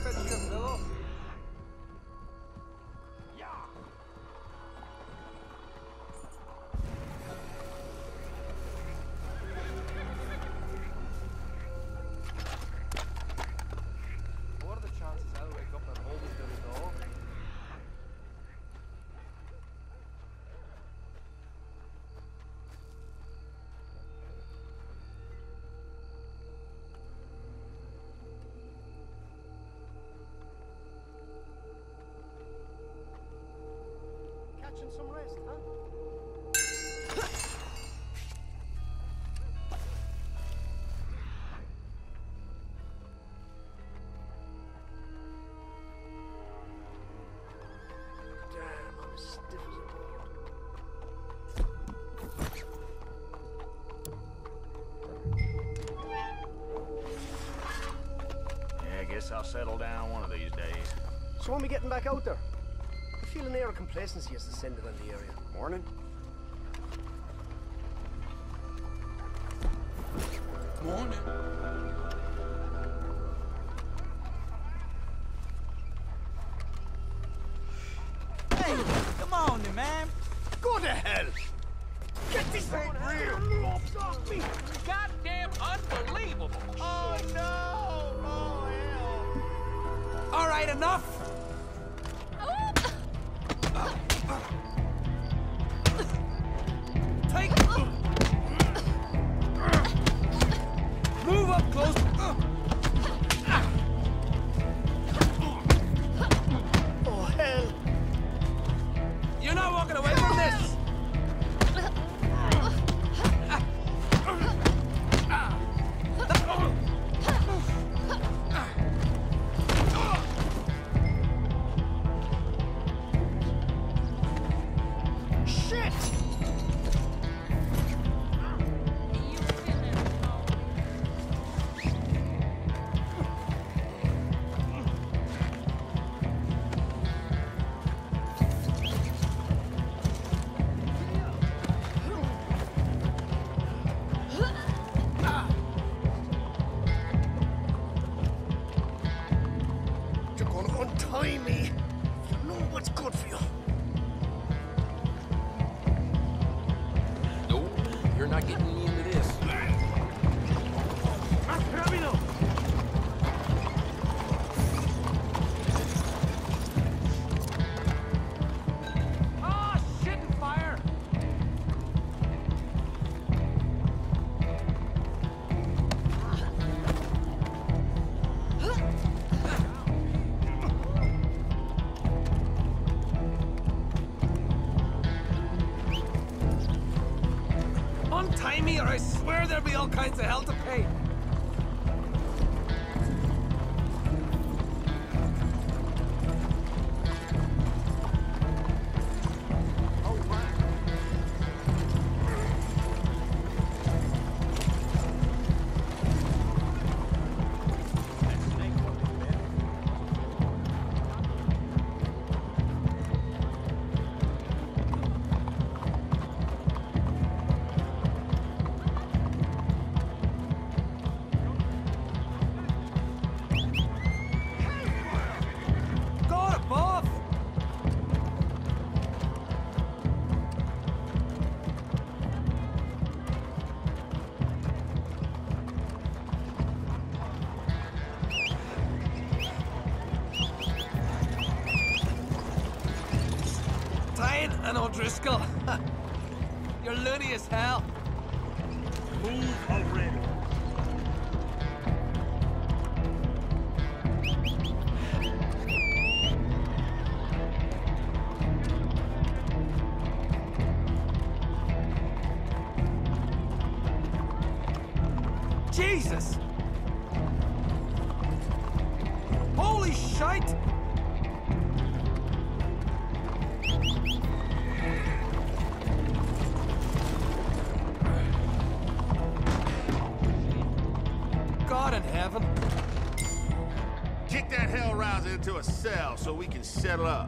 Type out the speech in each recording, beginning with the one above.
fetch you a pillow? What are the chances I'll wake up and hold this little dog? Catching some rest, huh? Damn, I'm as stiff as a board. Yeah, I guess I'll settle down one of these days. So when are we getting back out there? I feel an air of complacency has descended on the area. Morning. Morning. Hey, come on, man. Go to hell! Get this ain't real! Off me! Goddamn unbelievable! Oh, no. Oh, hell. All right, enough. Take. Move up close. Oh, hell! You're not walking away from this. Shit! You're gonna untie me. You know what's good for you. No, you're not getting me into this. Grab me now. Ah, shit and fire! Untie me, or I swear there'll be all kinds of hell to pay. God above! Tyne and O'Driscoll. You're loony as hell. Move already. Jesus! Holy shite! God in heaven. Kick that hell rouser into a cell so we can settle up.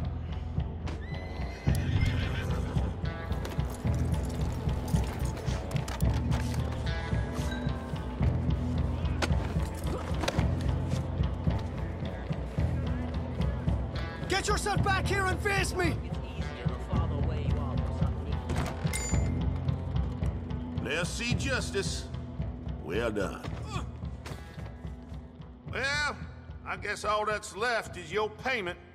Get yourself back here and face me! It's easier the farther away you are from something. Let's see justice. Well done. Well, I guess all that's left is your payment.